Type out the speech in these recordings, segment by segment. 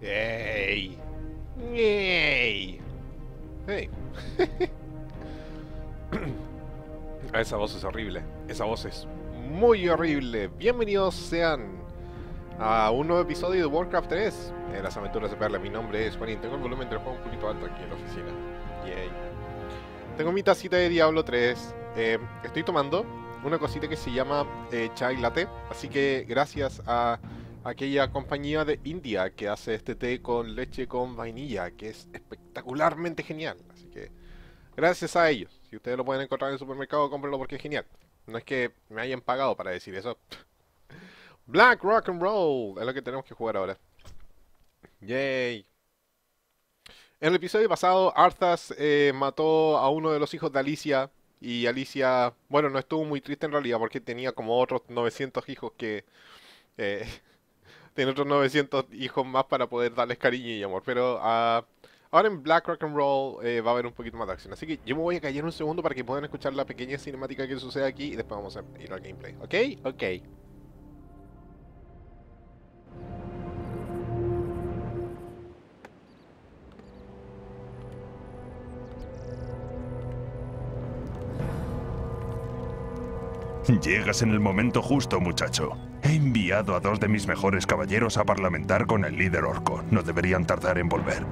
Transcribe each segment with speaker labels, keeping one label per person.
Speaker 1: ¡Ey! ¡Ey! ¡Hey! Esa voz es horrible. Esa voz es muy horrible. Bienvenidos sean a un nuevo episodio de Warcraft 3 en las aventuras de Perla. Mi nombre es Juanín. Tengo el volumen del juego un poquito alto aquí en la oficina. Yay. Tengo mi tacita de Diablo 3. Estoy tomando una cosita que se llama chai latte. Así que gracias a aquella compañía de India que hace este té con leche con vainilla, que es espectacularmente genial. Así que gracias a ellos. Si ustedes lo pueden encontrar en el supermercado, cómprenlo porque es genial. No es que me hayan pagado para decir eso. Black Rock and Roll es lo que tenemos que jugar ahora. Yay. En el episodio pasado, Arthas mató a uno de los hijos de Alicia. Y Alicia, bueno, no estuvo muy triste en realidad porque tenía como otros 900 hijos que... eh, tiene otros 900 hijos más para poder darles cariño y amor. Pero ahora en Black Rock and Roll va a haber un poquito más de acción. Así que yo me voy a callar un segundo para que puedan escuchar la pequeña cinemática que sucede aquí. Y después vamos a ir al gameplay. ¿Ok? Ok.
Speaker 2: Llegas en el momento justo, muchacho. He enviado a 2 de mis mejores caballeros a parlamentar con el líder orco. No deberían tardar en volver.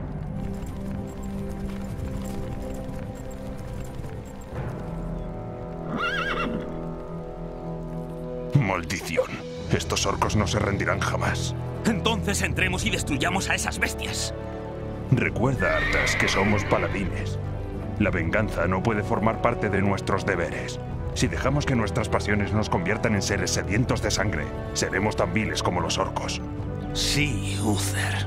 Speaker 2: Maldición. Estos orcos no se rendirán jamás.
Speaker 3: Entonces entremos y destruyamos a esas bestias.
Speaker 2: Recuerda, Arthas, que somos paladines. La venganza no puede formar parte de nuestros deberes. Si dejamos que nuestras pasiones nos conviertan en seres sedientos de sangre, seremos tan viles como los orcos.
Speaker 3: Sí, Uther.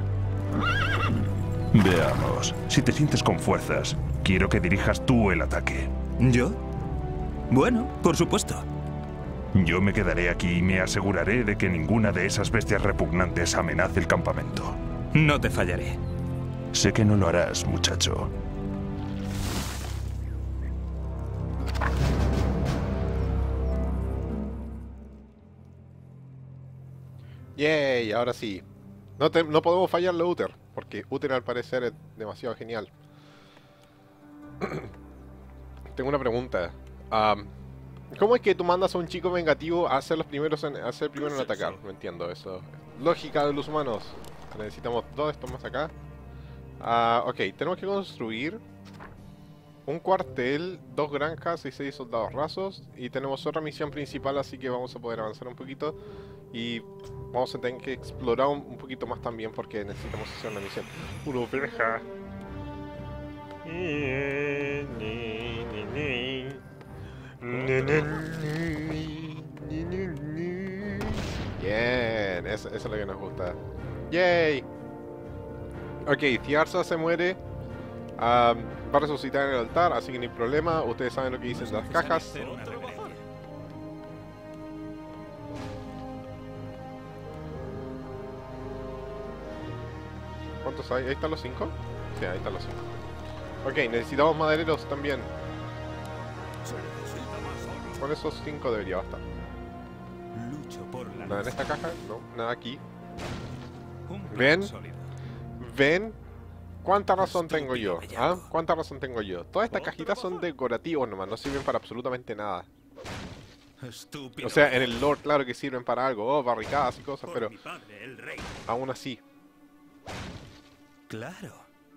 Speaker 2: Veamos. Si te sientes con fuerzas, quiero que dirijas tú el ataque.
Speaker 3: ¿Yo? Bueno, por supuesto.
Speaker 2: Yo me quedaré aquí y me aseguraré de que ninguna de esas bestias repugnantes amenace el campamento.
Speaker 3: No te fallaré.
Speaker 2: Sé que no lo harás, muchacho.
Speaker 1: Yay, ahora sí. No podemos fallarle a Uther, porque Uther al parecer es demasiado genial. Tengo una pregunta. ¿Cómo es que tú mandas a un chico vengativo a ser a ser el primero en atacar? No entiendo eso. Lógica de los humanos. Necesitamos 2 de estos más acá. Ok, tenemos que construir un cuartel, 2 granjas y 6 soldados rasos. Y tenemos otra misión principal, así que vamos a poder avanzar un poquito. Y vamos a tener que explorar un poquito más también porque necesitamos hacer una misión. Una oveja. Bien, eso es lo que nos gusta. Yay. Ok, si Arthas se muere, va a resucitar en el altar, así que no hay problema. Ustedes saben lo que dicen las cajas. ¿Cuántos hay? ¿Ahí están los 5? Sí, ahí están los 5. Ok, necesitamos madereros también. Con esos 5 debería bastar. Nada en esta caja, no, nada aquí. ¿Ven? ¿Ven? ¿Cuánta razón tengo yo? ¿Ah? ¿Cuánta razón tengo yo? Todas estas cajitas son decorativos nomás, no sirven para absolutamente nada. O sea, en el lore claro que sirven para algo, barricadas y cosas, pero aún así.
Speaker 3: Claro.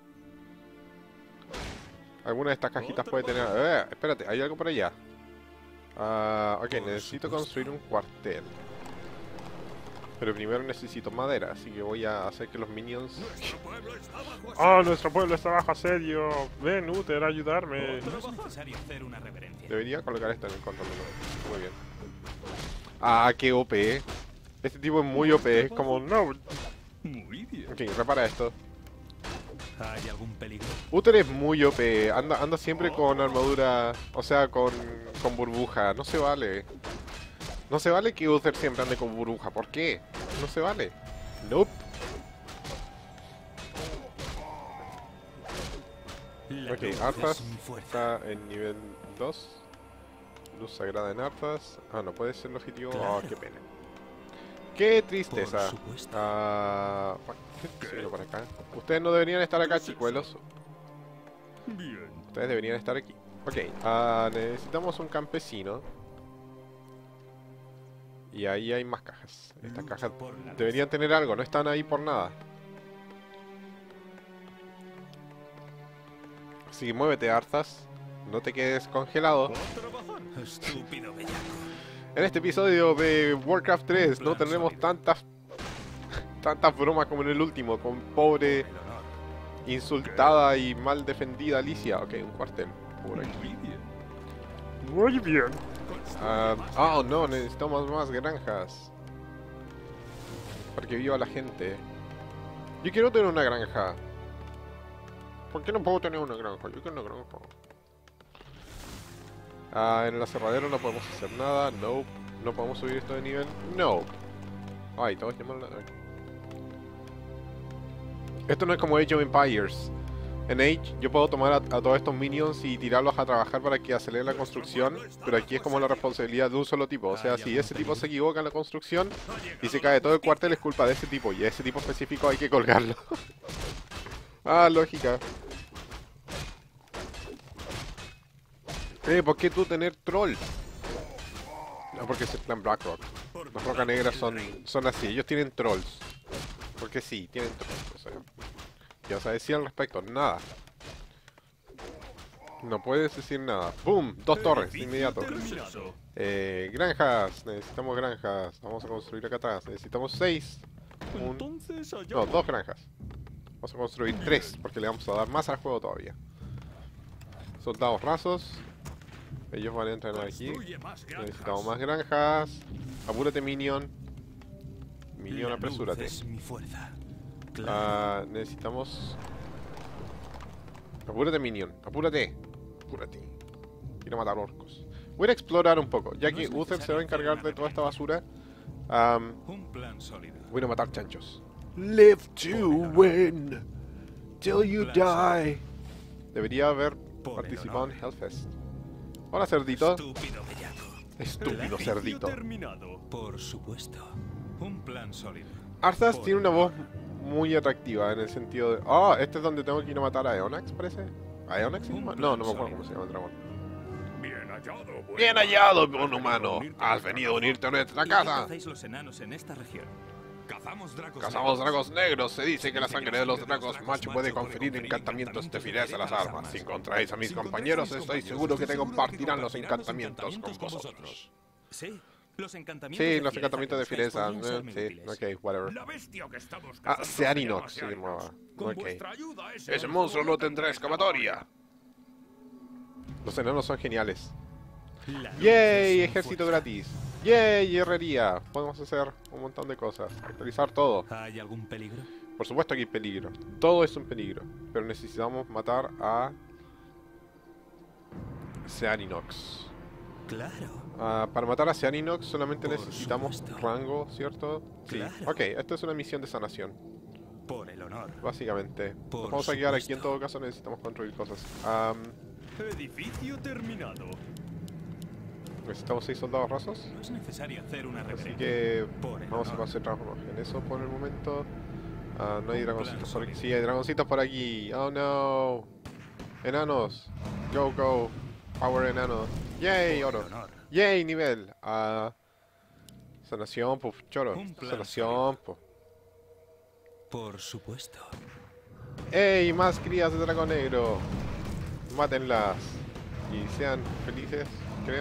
Speaker 1: Alguna de estas cajitas puede tener... espérate, hay algo por allá. Ok, necesito construir un cuartel. Pero primero necesito madera, así que voy a hacer que los minions... ¡Oh, nuestro pueblo está bajo asedio! Ven, Uther, a ayudarme.
Speaker 3: No es necesario hacer una reverencia.
Speaker 1: Debería colocar esto en el control menú. Muy bien. Qué OP. Este tipo es muy OP, es como... No.
Speaker 3: Muy bien.
Speaker 1: Ok, repara esto.
Speaker 3: ¿Hay algún peligro?
Speaker 1: Uther es muy OP, anda siempre con armadura, o sea, con burbuja, no se vale. No se vale que Uther siempre ande con burbuja, ¿por qué? No se vale. Nope. Ok, Arthas está en nivel 2. Luz sagrada en Arthas. No puede ser el objetivo. Oh, qué pena. Qué tristeza.
Speaker 3: Por supuesto.
Speaker 1: Bueno, por acá. Ustedes no deberían estar acá, chicuelos.
Speaker 2: Bien.
Speaker 1: Ustedes deberían estar aquí. Ok, necesitamos un campesino. Y ahí hay más cajas. Estas cajas deberían tener algo, no están ahí por nada. Así que muévete, Arthas. No te quedes congelado.
Speaker 3: Estúpido bellaco.
Speaker 1: En este episodio de Warcraft 3 no tendremos tantas bromas como en el último, con pobre,
Speaker 3: El honor.
Speaker 1: insultada y mal defendida Alicia. Ok, un cuartel por aquí. Muy bien. Oh no, necesitamos más granjas para que viva la gente. Yo quiero tener una granja. ¿Por qué no puedo tener una granja? Yo quiero una granja. En el aserradero no podemos hacer nada. Nope. No podemos subir esto de nivel. No. Ay, todos llaman la... Esto no es como Age of Empires. En Age yo puedo tomar a todos estos minions y tirarlos a trabajar para que acelere la construcción, pero aquí es como la responsabilidad de un solo tipo. O sea, si ese tipo se equivoca en la construcción y se cae todo el cuartel, es culpa de ese tipo, y a ese tipo específico hay que colgarlo. Lógica. ¿Por qué tú tener troll? No, porque es el clan Blackrock. Las rocas negras son así, ellos tienen trolls. Porque sí, tienen trolls, o sea. ¿Qué vas a decir al respecto? Nada. No puedes decir nada. ¡Boom! 2 torres, de inmediato. Granjas. Necesitamos granjas. Vamos a construir acá atrás. Necesitamos 6. No, 2 granjas. Vamos a construir 3, porque le vamos a dar más al juego todavía. Soldados rasos. Ellos van a entrenar aquí. Necesitamos más granjas. Apúrate, Minion. Minion, apresúrate.
Speaker 3: Es mi fuerza. Claro.
Speaker 1: Necesitamos... Apúrate, Minion. Apúrate. Apúrate. Quiero matar orcos. Voy a explorar un poco. Ya que Uther se va a encargar de toda esta basura.
Speaker 3: Un plan sólido.
Speaker 1: Voy a matar chanchos. Live to win. Till you die. Debería haber participado en Hellfest. Hola, cerdito.
Speaker 3: Estúpido bellaco.
Speaker 1: Estúpido cerdito.
Speaker 3: Por supuesto. Un plan sólido.
Speaker 1: Arthas tiene una voz muy atractiva en el sentido de... este es donde tengo que ir a matar a Eonax, parece. ¿A Eonax? No, no me acuerdo cómo se llama el dragón. Bien hallado, buen humano. Has venido a unirte a nuestra
Speaker 3: ¿Y
Speaker 1: casa.
Speaker 3: qué hacéis los enanos en esta región?
Speaker 1: Cazamos dragos negros. Se dice que la sangre de los dragos macho puede conferir encantamientos de fineza a las armas. Si encontráis a mis compañeros, estoy seguro que te compartirán los encantamientos con vosotros.
Speaker 3: Sí, los encantamientos
Speaker 1: Sí,
Speaker 3: de
Speaker 1: los
Speaker 3: Fireza
Speaker 1: encantamientos de
Speaker 3: que buscáis
Speaker 1: Fireza.
Speaker 3: podrían serme
Speaker 1: Sí,
Speaker 3: útiles.
Speaker 1: ok, whatever.
Speaker 4: La bestia que estamos cazando
Speaker 1: Seaninox
Speaker 4: se
Speaker 1: se
Speaker 4: llama
Speaker 1: llamaba.
Speaker 4: Con
Speaker 1: Ok.
Speaker 4: vuestra ayuda,
Speaker 1: Ese monstruo no tendrá excavatoria. Los enanos son geniales.
Speaker 3: La luz
Speaker 1: ¡Yay!
Speaker 3: es mi
Speaker 1: Ejército
Speaker 3: fuerza.
Speaker 1: gratis. ¡Yay! Herrería. Podemos hacer un montón de cosas. Actualizar todo.
Speaker 3: ¿Hay algún peligro?
Speaker 1: Por supuesto que hay peligro. Todo es un peligro. Pero necesitamos matar a... Seaninox.
Speaker 3: Claro.
Speaker 1: Para matar a Seaninox solamente
Speaker 3: Por
Speaker 1: necesitamos
Speaker 3: supuesto.
Speaker 1: rango, ¿cierto? Sí.
Speaker 3: Claro.
Speaker 1: Ok, esto es una misión de sanación.
Speaker 3: Por el honor.
Speaker 1: Básicamente.
Speaker 3: Por
Speaker 1: Nos vamos a quedar aquí, en
Speaker 3: supuesto.
Speaker 1: todo caso necesitamos construir cosas.
Speaker 4: Edificio terminado.
Speaker 1: Necesitamos 6 soldados rasos.
Speaker 3: No es necesario hacer una
Speaker 1: Así
Speaker 3: reverencia.
Speaker 1: que
Speaker 3: Por el
Speaker 1: vamos a
Speaker 3: honor.
Speaker 1: concentrarnos en eso por el momento. No hay
Speaker 3: Un
Speaker 1: dragoncitos
Speaker 3: plan
Speaker 1: por aquí.
Speaker 3: sólido.
Speaker 1: Sí, hay dragoncitos por aquí. Oh no. Enanos. Go, go. Power enanos. Yay,
Speaker 3: Por
Speaker 1: oro.
Speaker 3: el honor.
Speaker 1: Yay, nivel. Sanación, pues, choro.
Speaker 3: Un plan
Speaker 1: Sanación, pues.
Speaker 3: Por supuesto.
Speaker 1: ¡Ey! Más crías de dragón negro. Mátenlas. Y sean felices, creo.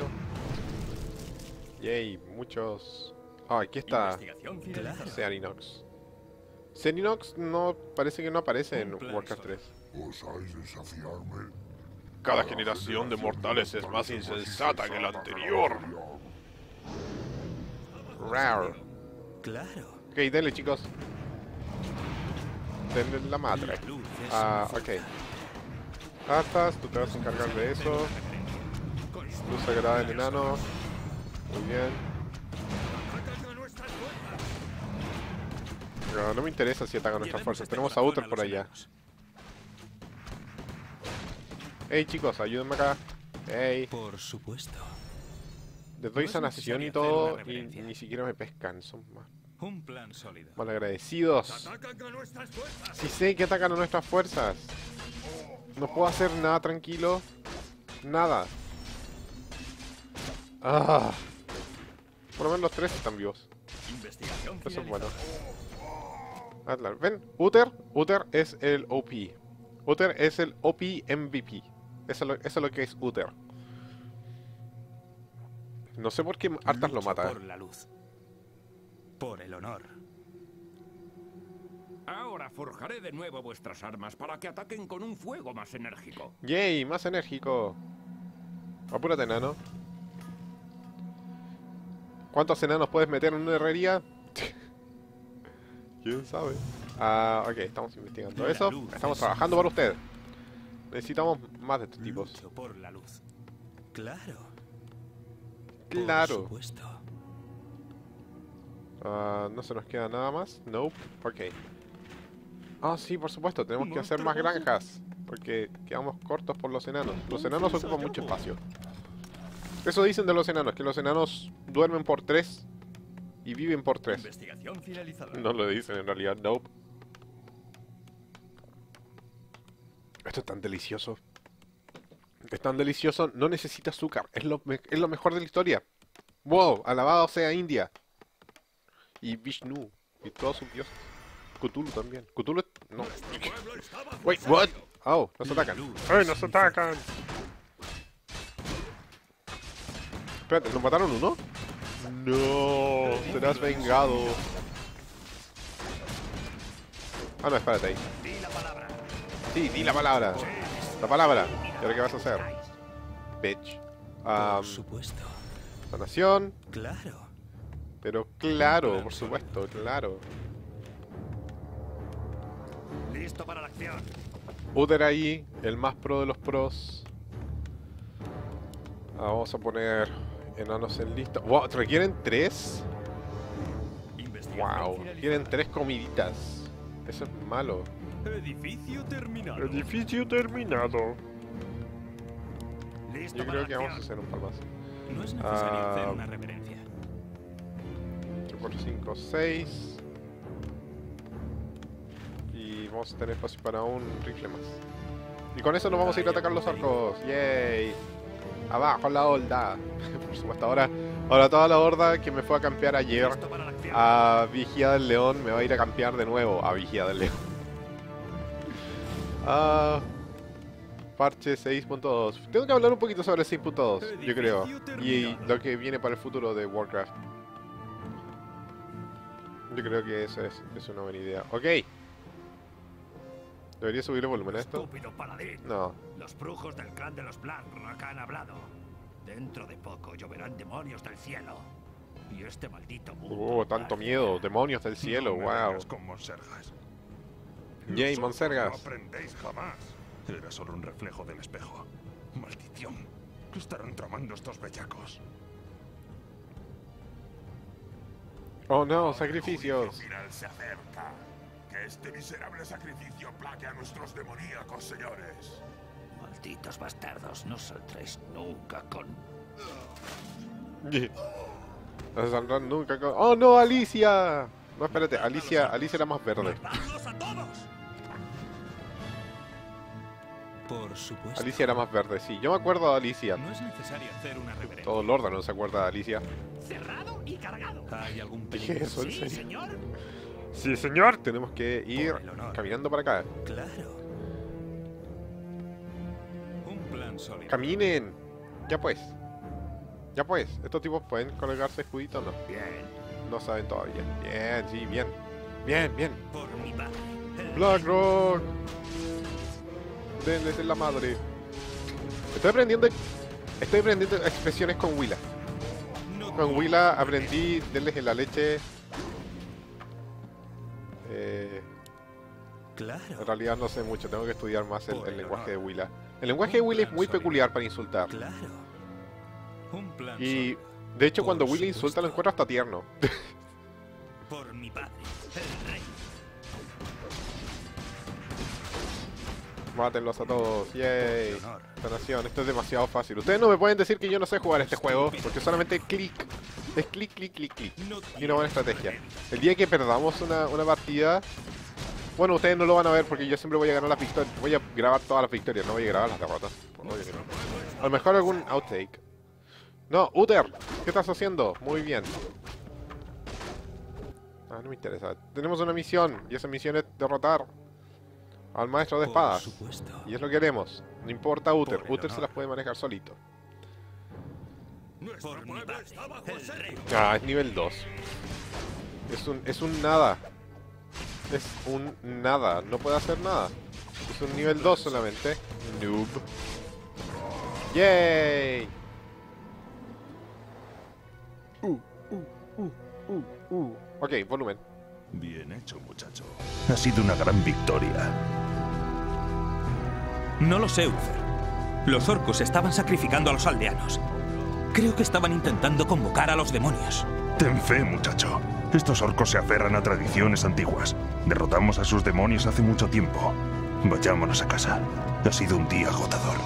Speaker 1: Yay, muchos. Aquí está
Speaker 4: Investigación
Speaker 3: Claro.
Speaker 4: finalizada.
Speaker 1: Seaninox. Seaninox no parece que no aparece en
Speaker 3: Un plan
Speaker 1: Warcraft
Speaker 3: sólido.
Speaker 1: 3.
Speaker 5: ¿Osáis desafiarme?
Speaker 1: Cada generación de mortales es más insensata que la anterior. Rar.
Speaker 3: Claro.
Speaker 1: Ok, denle, chicos. Denle la madre.
Speaker 3: La luz es mi
Speaker 1: Ok.
Speaker 3: fuerza.
Speaker 1: Arthas, tú te vas a encargar de eso. Luz sagrada del enano. Muy bien.
Speaker 4: Ataca nuestras fuerzas.
Speaker 1: Pero no me interesa si atacan nuestras
Speaker 3: Llevemos
Speaker 1: fuerzas.
Speaker 3: esta
Speaker 1: Tenemos a
Speaker 3: razón
Speaker 1: Uther
Speaker 3: los
Speaker 1: por allá.
Speaker 3: enanos.
Speaker 1: Hey, chicos, ayúdenme acá. Hey,
Speaker 3: Por supuesto.
Speaker 1: les doy
Speaker 3: No es
Speaker 1: sanación y
Speaker 3: necesario hacer
Speaker 1: todo
Speaker 3: una
Speaker 1: y
Speaker 3: reverencia.
Speaker 1: ni siquiera me pescan. Son más
Speaker 3: Un plan sólido.
Speaker 1: Malagradecidos.
Speaker 4: Atacan a nuestras fuerzas.
Speaker 1: Sí sé que atacan a nuestras fuerzas. No puedo hacer nada tranquilo. Nada. Ah. Por lo menos los tres están vivos.
Speaker 3: Investigación
Speaker 1: Eso es bueno.
Speaker 3: finalizada.
Speaker 1: Ah, claro. ¿Ven? Uther es el OP. Uther es el OP MVP. Eso es lo que es Uther. No sé por qué Arthas lo
Speaker 3: Lucho
Speaker 1: mata.
Speaker 3: por la luz. Por el honor.
Speaker 4: Ahora forjaré de nuevo vuestras armas para que ataquen con un fuego más enérgico.
Speaker 1: ¡Yay! Más enérgico. Apúrate, enano. ¿Cuántos enanos puedes meter en una herrería? ¿Quién sabe? Ah, ok, estamos investigando
Speaker 3: La
Speaker 1: eso.
Speaker 3: luz
Speaker 1: Estamos
Speaker 3: es
Speaker 1: trabajando
Speaker 3: un
Speaker 1: para usted. Necesitamos más de estos tipos.
Speaker 3: Lucho por la luz. Claro.
Speaker 1: Claro.
Speaker 3: Por supuesto.
Speaker 1: Ah, no se nos queda nada más. Nope. Ok. Ah, sí, por supuesto. Tenemos que hacer más granjas. Porque quedamos cortos por los enanos. Los enanos ocupan mucho espacio. Eso dicen de los enanos. Que los enanos duermen por 3 y viven por 3.
Speaker 3: Investigación finalizada.
Speaker 1: No lo dicen en realidad. Nope. Esto es tan delicioso. Es tan delicioso. No necesita azúcar. Es lo mejor de la historia. Wow. Alabado sea India. Y Vishnu. Y todos sus dioses. Cthulhu también. Cthulhu... No.
Speaker 4: Nuestro pueblo está bajo
Speaker 1: Wait,
Speaker 4: asedio.
Speaker 1: what? Oh, nos atacan. ¡Ay, nos atacan! Espérate, ¿nos mataron uno? No, serás vengado. Ah, no, espérate ahí.
Speaker 4: Di la palabra.
Speaker 1: Sí, di la palabra. La palabra. ¿Y ahora qué vas a hacer? Bitch.
Speaker 3: Por supuesto.
Speaker 1: Sanación.
Speaker 3: Claro.
Speaker 1: Pero claro, por supuesto, claro.
Speaker 4: Listo para la acción.
Speaker 1: Uther ahí, el más pro de los pros. Vamos a poner enanos en lista. Wow, ¿requieren 3?
Speaker 3: Investigación
Speaker 1: Wow,
Speaker 3: finalizada.
Speaker 1: quieren 3 comiditas. Eso es malo.
Speaker 4: Edificio terminado.
Speaker 1: Edificio terminado.
Speaker 4: Listo
Speaker 1: Yo
Speaker 4: para
Speaker 1: creo que
Speaker 4: la
Speaker 1: vamos a
Speaker 4: acción.
Speaker 1: hacer un par más.
Speaker 3: No es necesario
Speaker 1: Ah.
Speaker 3: hacer una reverencia.
Speaker 1: 8, 4, 5, 6. Y vamos a tener espacio para un rifle más. Y con eso nos vamos a ir a atacar los arcos. ¡Yay! Abajo la horda. Por supuesto, ahora toda la horda que me fue a campear ayer
Speaker 4: Listo para la acción.
Speaker 1: a Vigía del León me va a ir a campear de nuevo a Vigía del León. Parche 6.2. Tengo que hablar un poquito sobre 6.2, yo creo. Y lo que viene para el futuro de Warcraft. Yo creo que eso es una buena idea. Ok. ¿Debería subir el volumen a esto?
Speaker 4: Estúpido paladín.
Speaker 1: No.
Speaker 4: Los brujos del clan de los Blackrock han hablado. Dentro de poco lloverán demonios del cielo. Y este maldito mundo...
Speaker 1: Tanto miedo. Demonios del cielo,
Speaker 2: No me
Speaker 1: wow.
Speaker 2: vengas con Monsergas.
Speaker 1: Yay,
Speaker 2: Vosotros
Speaker 1: Monsergas.
Speaker 2: No aprendéis jamás. Era solo un reflejo del espejo. Maldición. ¿Qué estarán tramando estos bellacos?
Speaker 1: Oh no, sacrificios.
Speaker 5: final se acerca. Que este miserable sacrificio aplaque a nuestros demoníacos señores.
Speaker 4: Malditos bastardos, no saldréis nunca con...
Speaker 1: No saldrán nunca con... ¡Oh no, Alicia! No, espérate, Alicia era más verde.
Speaker 4: ¡Matadlos a todos!
Speaker 3: Por supuesto.
Speaker 1: Alicia era más verde, sí. Yo me acuerdo de Alicia.
Speaker 3: No es necesario hacer una reverencia.
Speaker 1: Todo Lorda no se acuerda de Alicia.
Speaker 4: Cerrado y cargado.
Speaker 3: ¿Hay algún
Speaker 1: ¿Qué
Speaker 3: peligro?
Speaker 1: es eso? ¿En
Speaker 4: Sí,
Speaker 1: serio?
Speaker 4: señor.
Speaker 1: Sí, señor. Tenemos que ir
Speaker 3: Por el honor.
Speaker 1: caminando para acá.
Speaker 3: Claro. Un plan sólido.
Speaker 1: ¡Caminen! Ya pues. Ya pues. ¿Estos tipos pueden colgarse escuditos o no?
Speaker 4: Bien.
Speaker 1: No saben todavía. Bien, sí, bien. Bien, bien.
Speaker 4: Por mi padre. el
Speaker 1: Blackrock. Denles en la madre. Estoy aprendiendo expresiones con Willa.
Speaker 3: No
Speaker 1: Con Willa aprendí denles en la leche.
Speaker 3: Claro.
Speaker 1: En realidad no sé mucho, tengo que estudiar más
Speaker 3: Por
Speaker 1: el
Speaker 3: el
Speaker 1: lenguaje de
Speaker 3: honor.
Speaker 1: Willa. El lenguaje de Willa es muy peculiar para insultar.
Speaker 3: Claro. Un plan
Speaker 1: Y
Speaker 3: sólido.
Speaker 1: de hecho
Speaker 3: Por
Speaker 1: cuando Willa
Speaker 3: supuesto.
Speaker 1: insulta lo encuentro hasta tierno.
Speaker 4: Por mi padre. El rey.
Speaker 1: Mátenlos a todos, yay.
Speaker 3: Por honor.
Speaker 1: Sanación, esto es demasiado fácil. Ustedes no me pueden decir que yo no sé jugar este juego, porque solamente clic Es clic, clic, clic, clic.
Speaker 3: No
Speaker 1: Y una buena estrategia.
Speaker 3: remedio.
Speaker 1: El día que perdamos una partida... Bueno, ustedes no lo van a ver porque yo siempre voy a ganar las victorias. Voy a grabar todas las victorias, no voy a grabar las derrotas. Obvio que no. A lo mejor algún outtake. No, Uther, ¿qué estás haciendo? Muy bien. Ah, no me interesa. Tenemos una misión y esa misión es derrotar al maestro de
Speaker 3: Por
Speaker 1: espadas.
Speaker 3: supuesto.
Speaker 1: Y es lo que haremos. No importa Uther.
Speaker 3: Por el
Speaker 1: Uther se
Speaker 3: honor.
Speaker 1: las puede manejar solito.
Speaker 4: Nuestro
Speaker 3: Por mi
Speaker 4: pueblo
Speaker 3: padre,
Speaker 4: está bajo
Speaker 3: el
Speaker 4: asedio.
Speaker 3: rey.
Speaker 1: Ah, es nivel 2. Es un nada. Es un nada. No puede hacer nada. Es un nivel 2 solamente. Noob. ¡Yay! Ok, volumen.
Speaker 2: Bien hecho, muchacho. Ha sido una gran victoria.
Speaker 3: No lo sé, Uther. Los orcos estaban sacrificando a los aldeanos. Creo que estaban intentando convocar a los demonios.
Speaker 2: Ten fe, muchacho. Estos orcos se aferran a tradiciones antiguas. Derrotamos a sus demonios hace mucho tiempo. Vayámonos a casa. Ha sido un día agotador.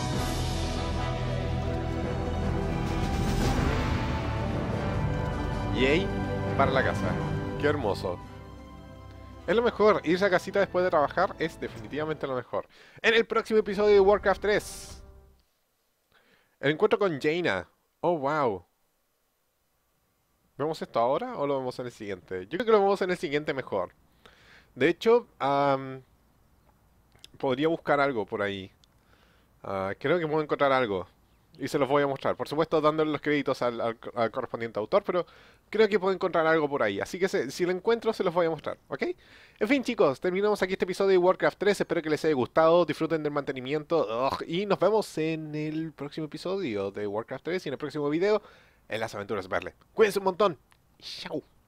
Speaker 1: Yay para la casa. Qué hermoso. Es lo mejor. Irse a casita después de trabajar es definitivamente lo mejor. En el próximo episodio de Warcraft 3. El encuentro con Jaina. Oh, wow. ¿Vemos esto ahora o lo vemos en el siguiente? Yo creo que lo vemos en el siguiente mejor. De hecho, podría buscar algo por ahí. Creo que puedo encontrar algo. Y se los voy a mostrar. Por supuesto, dándole los créditos al correspondiente autor, pero creo que puedo encontrar algo por ahí. Así que si lo encuentro, se los voy a mostrar, ¿ok? En fin, chicos, terminamos aquí este episodio de Warcraft 3. Espero que les haya gustado. Disfruten del mantenimiento. Y nos vemos en el próximo episodio de Warcraft 3 y en el próximo video en las aventuras de Perle. Cuídense un montón. Chao.